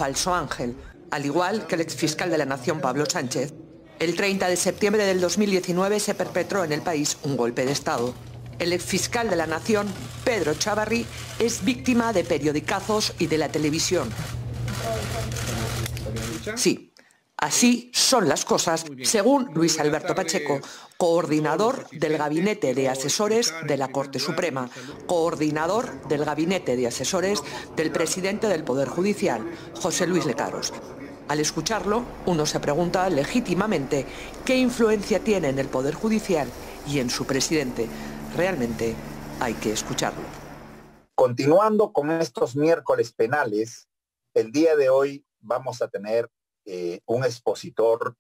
falso ángel, al igual que el exfiscal de la Nación Pablo Sánchez. El 30 de septiembre del 2019 se perpetró en el país un golpe de Estado. El exfiscal de la Nación, Pedro Chávarri, es víctima de periodicazos y de la televisión. Sí, así son las cosas, según Luis Alberto Pacheco, coordinador del Gabinete de Asesores de la Corte Suprema, coordinador del Gabinete de Asesores del presidente del Poder Judicial, José Luis Lecaros. Al escucharlo, uno se pregunta legítimamente qué influencia tiene en el Poder Judicial y en su presidente. Realmente hay que escucharlo. Continuando con estos miércoles penales, el día de hoy vamos a tener un expositor,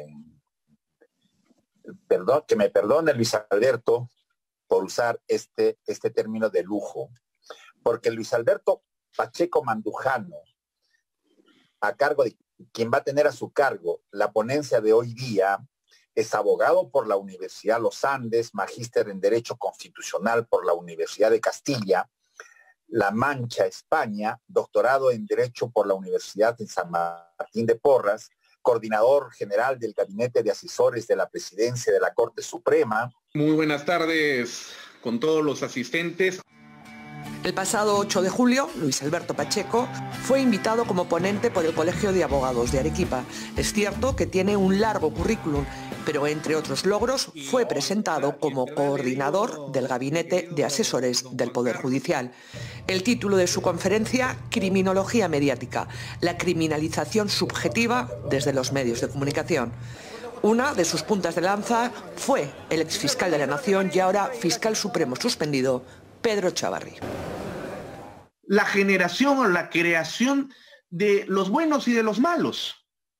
que me perdone Luis Alberto por usar este término de lujo, porque Luis Alberto Pacheco Mandujano, a cargo de quien va a tener a su cargo la ponencia de hoy día, es abogado por la Universidad Los Andes, magíster en Derecho Constitucional por la Universidad de Castilla, La Mancha, España, doctorado en Derecho por la Universidad de San Martín de Porras, coordinador general del Gabinete de Asesores de la Presidencia de la Corte Suprema. Muy buenas tardes con todos los asistentes. El pasado 8 de julio, Luis Alberto Pacheco fue invitado como ponente por el Colegio de Abogados de Arequipa. Es cierto que tiene un largo currículum, pero entre otros logros fue presentado como coordinador del Gabinete de Asesores del Poder Judicial. El título de su conferencia, Criminología mediática, la criminalización subjetiva desde los medios de comunicación. Una de sus puntas de lanza fue el exfiscal de la Nación y ahora fiscal supremo suspendido, Pedro Chávarri. La generación o la creación de los buenos y de los malos,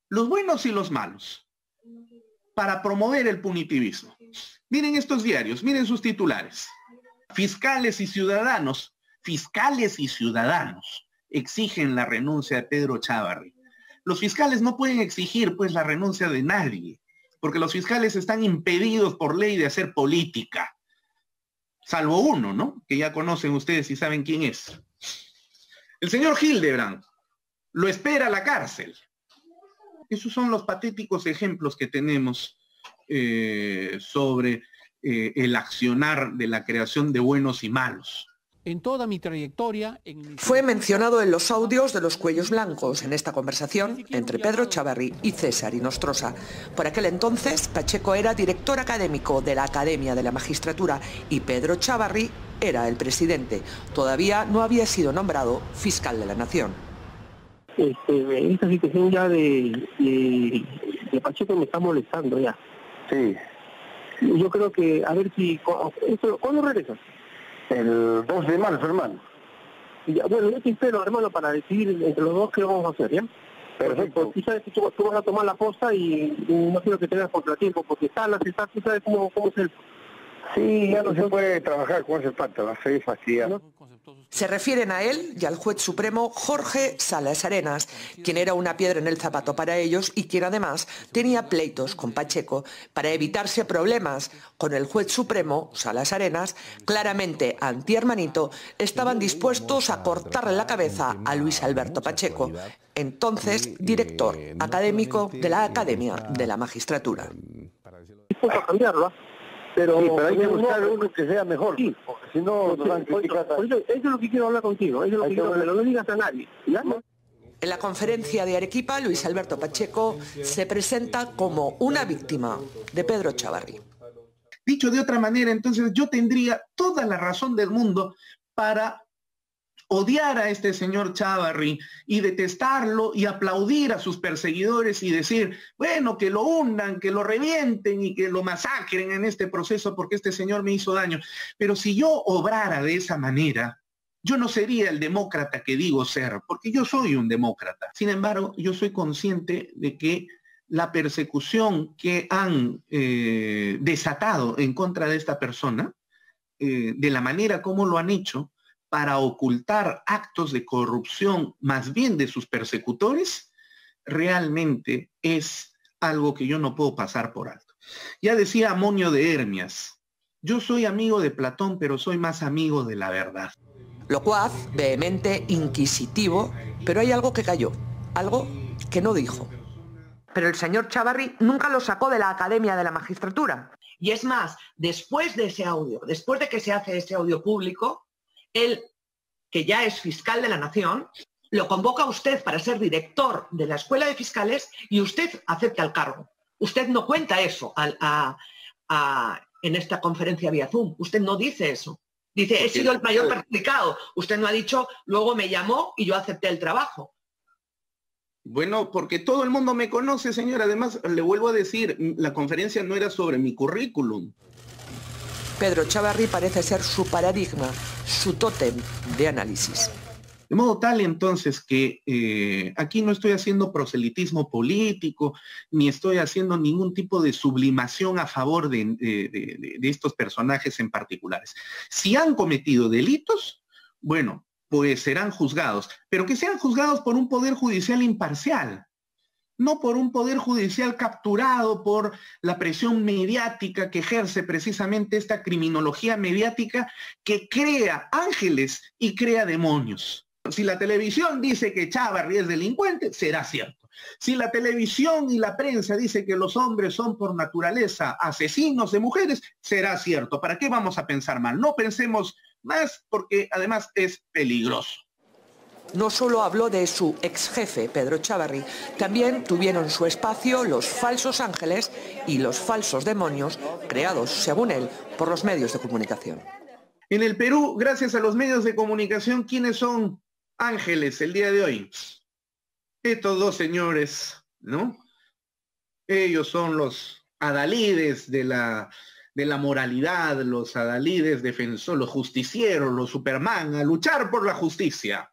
para promover el punitivismo. Miren estos diarios, miren sus titulares. Fiscales y ciudadanos exigen la renuncia de Pedro Chávarri. Los fiscales no pueden exigir pues la renuncia de nadie, porque los fiscales están impedidos por ley de hacer política. Salvo uno, ¿no? Que ya conocen ustedes y saben quién es. El señor Hildebrand lo espera a la cárcel. Esos son los patéticos ejemplos que tenemos sobre el accionar de la creación de buenos y malos. En toda mi trayectoria... Fue mencionado en los audios de los cuellos blancos en esta conversación entre Pedro Chávarri y César Inostrosa. Por aquel entonces, Pacheco era director académico de la Academia de la Magistratura y Pedro Chávarri era el presidente. Todavía no había sido nombrado fiscal de la Nación. Esta situación ya de Pacheco me está molestando ya. Sí. Yo creo que, a ver si... ¿Cuándo regresas? El 2 de marzo, hermano. Ya, bueno, yo te espero, hermano, para decidir entre los dos qué vamos a hacer, ¿ya? Perfecto. Porque tú sabes que tú vas a tomar la posta y no quiero que tengas contratiempo, porque tú sabes cómo es el... Sí, ya no se puede trabajar con ese pacto, va a ser fastidiado. Se refieren a él y al juez supremo Jorge Salas Arenas, quien era una piedra en el zapato para ellos y quien además tenía pleitos con Pacheco para evitarse problemas con el juez supremo Salas Arenas. Claramente antihermanito, estaban dispuestos a cortarle la cabeza a Luis Alberto Pacheco, entonces director académico de la Academia de la Magistratura. Dispuesto a cambiarlo, pero hay que buscar uno que sea mejor, sí, porque si no nos van a criticar. Eso es lo que quiero hablar contigo, eso es lo que quiero, pero no digas a nadie, ¿ya? En la conferencia de Arequipa, Luis Alberto Pacheco se presenta como una víctima de Pedro Chávarri. Dicho de otra manera, entonces yo tendría toda la razón del mundo para odiar a este señor Chávarri y detestarlo y aplaudir a sus perseguidores y decir, bueno, que lo hundan, que lo revienten y que lo masacren en este proceso porque este señor me hizo daño. Pero si yo obrara de esa manera, yo no sería el demócrata que digo ser, porque yo soy un demócrata. Sin embargo, yo soy consciente de que la persecución que han desatado en contra de esta persona, de la manera como lo han hecho, para ocultar actos de corrupción más bien de sus persecutores, realmente es algo que yo no puedo pasar por alto. Ya decía Amonio de Hermias, yo soy amigo de Platón, pero soy más amigo de la verdad. Locuaz, vehemente, inquisitivo, pero hay algo que cayó. algo que no dijo. Pero el señor Chávarri nunca lo sacó de la Academia de la Magistratura. Y es más, después de ese audio, después de que se hace ese audio público, él, que ya es fiscal de la Nación, lo convoca a usted para ser director de la Escuela de Fiscales y usted acepta el cargo. Usted no cuenta eso en esta conferencia vía Zoom. Usted no dice eso. Dice, he sido el mayor perjudicado. Usted no ha dicho, luego me llamó y yo acepté el trabajo. Bueno, porque todo el mundo me conoce, señor. Además, le vuelvo a decir, la conferencia no era sobre mi currículum. Pedro Chávarri parece ser su paradigma, su tótem de análisis. De modo tal, entonces, que aquí no estoy haciendo proselitismo político, ni estoy haciendo ningún tipo de sublimación a favor de estos personajes en particulares. Si han cometido delitos, bueno, pues serán juzgados, pero que sean juzgados por un poder judicial imparcial, no por un poder judicial capturado por la presión mediática que ejerce precisamente esta criminología mediática que crea ángeles y crea demonios. Si la televisión dice que Chávarri es delincuente, será cierto. Si la televisión y la prensa dice que los hombres son por naturaleza asesinos de mujeres, será cierto. ¿Para qué vamos a pensar mal? No pensemos más porque además es peligroso. No solo habló de su ex jefe, Pedro Chávarri, también tuvieron su espacio los falsos ángeles y los falsos demonios creados, según él, por los medios de comunicación. En el Perú, gracias a los medios de comunicación, ¿quiénes son ángeles el día de hoy? Estos dos señores, ¿no? Ellos son los adalides de la moralidad, los adalides defensores, los justicieros, los Superman, a luchar por la justicia.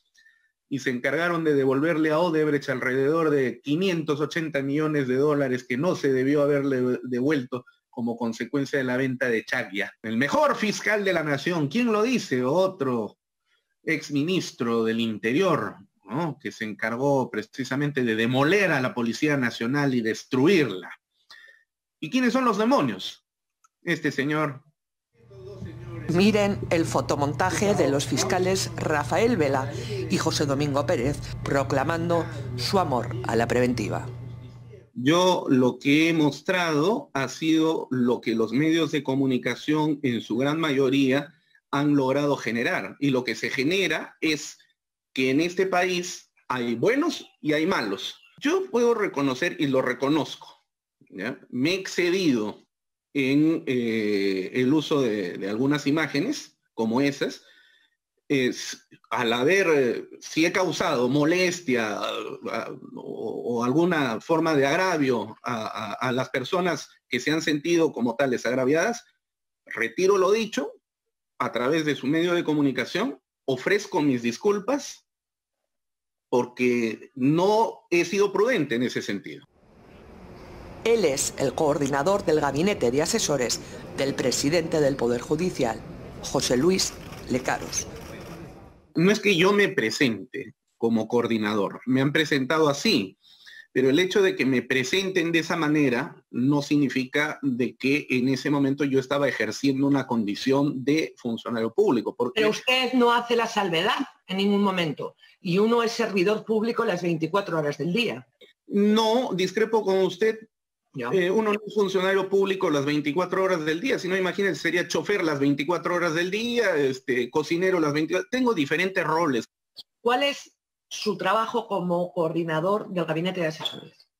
Y se encargaron de devolverle a Odebrecht alrededor de 580 millones de dólares que no se debió haberle devuelto como consecuencia de la venta de Chaglia. El mejor fiscal de la nación, ¿quién lo dice? Otro exministro del Interior, ¿no? Que se encargó precisamente de demoler a la Policía Nacional y destruirla. ¿Y quiénes son los demonios? Este señor. Miren el fotomontaje de los fiscales Rafael Vela y José Domingo Pérez proclamando su amor a la preventiva. Yo lo que he mostrado ha sido lo que los medios de comunicación en su gran mayoría han logrado generar. Y lo que se genera es que en este país hay buenos y hay malos. Yo puedo reconocer, y lo reconozco, ¿ya? Me he excedido en el uso de algunas imágenes como esas, al haber, si he causado molestia o alguna forma de agravio a las personas que se han sentido como tales agraviadas, retiro lo dicho a través de su medio de comunicación, ofrezco mis disculpas porque no he sido prudente en ese sentido. Él es el coordinador del gabinete de asesores del presidente del Poder Judicial, José Luis Lecaros. No es que yo me presente como coordinador, me han presentado así, pero el hecho de que me presenten de esa manera no significa de que en ese momento yo estaba ejerciendo una condición de funcionario público. Porque... Pero usted no hace la salvedad en ningún momento, y uno es servidor público las 24 horas del día. No, discrepo con usted. Uno no es funcionario público las 24 horas del día, sino imagínense, sería chofer las 24 horas del día, cocinero las 24. Tengo diferentes roles. ¿Cuál es su trabajo como coordinador del gabinete de asesores?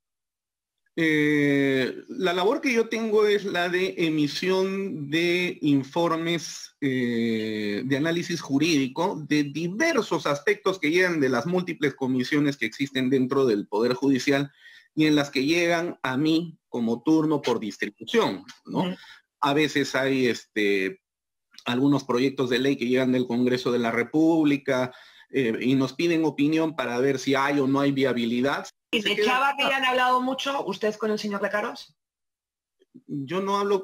La labor que yo tengo es la de emisión de informes de análisis jurídico de diversos aspectos que llegan de las múltiples comisiones que existen dentro del Poder Judicial y en las que llegan a mí como turno por distribución, ¿no? A veces hay algunos proyectos de ley que llegan del Congreso de la República y nos piden opinión para ver si hay o no hay viabilidad. ¿Y de Chávarri han hablado mucho usted con el señor Lecaros? Yo no hablo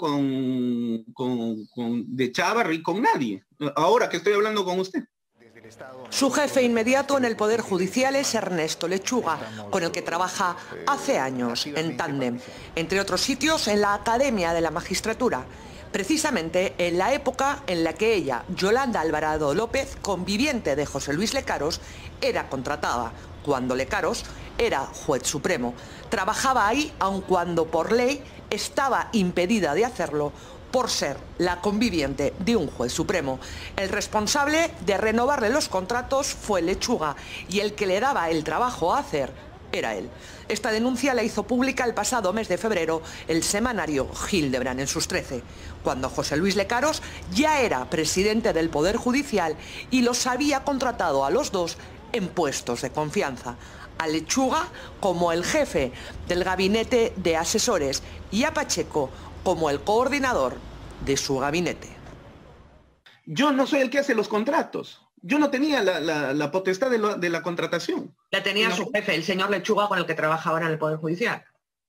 de Chávarri con nadie, ahora que estoy hablando con usted. Su jefe inmediato en el Poder Judicial es Ernesto Lechuga, con el que trabaja hace años en tándem, entre otros sitios en la Academia de la Magistratura, precisamente en la época en la que ella, Yolanda Alvarado López, conviviente de José Luis Lecaros, era contratada cuando Lecaros era juez supremo. Trabajaba ahí aun cuando por ley estaba impedida de hacerlo por ser la conviviente de un juez supremo. El responsable de renovarle los contratos fue Lechuga y el que le daba el trabajo a hacer era él. Esta denuncia la hizo pública el pasado mes de febrero el semanario Hildebrand en sus 13, cuando José Luis Lecaros ya era presidente del Poder Judicial y los había contratado a los dos en puestos de confianza. A Lechuga como el jefe del gabinete de asesores y a Pacheco como el coordinador de su gabinete. Yo no soy el que hace los contratos. Yo no tenía la potestad de la contratación. La tenía su jefe, el señor Lechuga, con el que trabaja ahora en el Poder Judicial.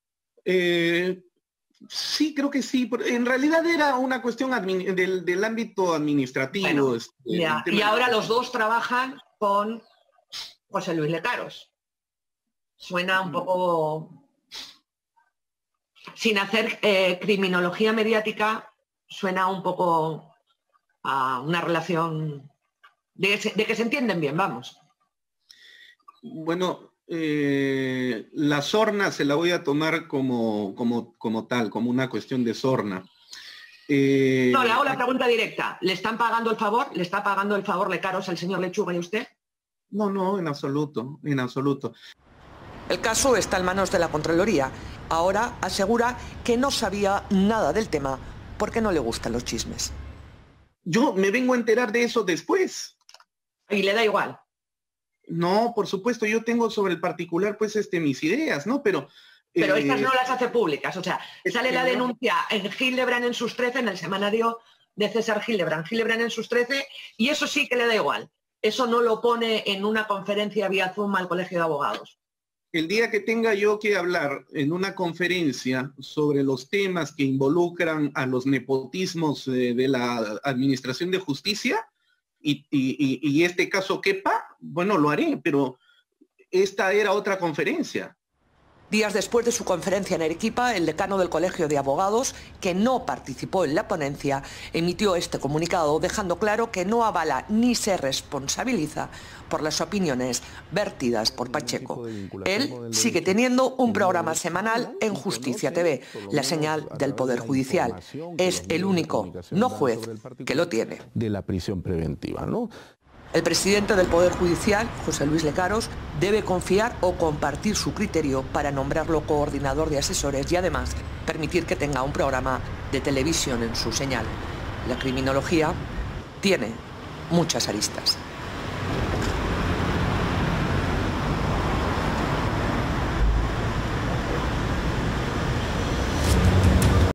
Sí, creo que sí. En realidad era una cuestión del ámbito administrativo. Bueno, y ahora los dos trabajan con José Luis Lecaros. Suena un poco... Sin hacer criminología mediática, suena un poco a una relación de que se entienden bien, vamos. Bueno, la sorna se la voy a tomar como tal, como una cuestión de sorna. No, le hago la pregunta directa. ¿Le están pagando el favor? ¿Le está pagando el favor Lecaros al señor Lechuga y usted? No, en absoluto, en absoluto. El caso está en manos de la Contraloría. Ahora asegura que no sabía nada del tema porque no le gustan los chismes. Yo me vengo a enterar de eso después. ¿Y le da igual? No, por supuesto, yo tengo sobre el particular pues mis ideas, ¿no? Pero estas no las hace públicas. O sea, sale la denuncia en Hildebrand en sus 13, en el semanario de César Hildebrand en sus 13, y eso sí que le da igual. Eso no lo pone en una conferencia vía Zoom al Colegio de Abogados. El día que tenga yo que hablar en una conferencia sobre los temas que involucran a los nepotismos de la Administración de Justicia y este caso quepa, bueno, lo haré, pero esta era otra conferencia. Días después de su conferencia en Arequipa, el decano del Colegio de Abogados, que no participó en la ponencia, emitió este comunicado dejando claro que no avala ni se responsabiliza por las opiniones vertidas por Pacheco. Él sigue teniendo un programa semanal en Justicia TV, la señal del Poder Judicial. Es el único, no juez, que lo tiene. De la prisión preventiva, ¿no? El presidente del Poder Judicial, José Luis Lecaros, debe confiar o compartir su criterio para nombrarlo coordinador de asesores y además permitir que tenga un programa de televisión en su señal. La criminología tiene muchas aristas.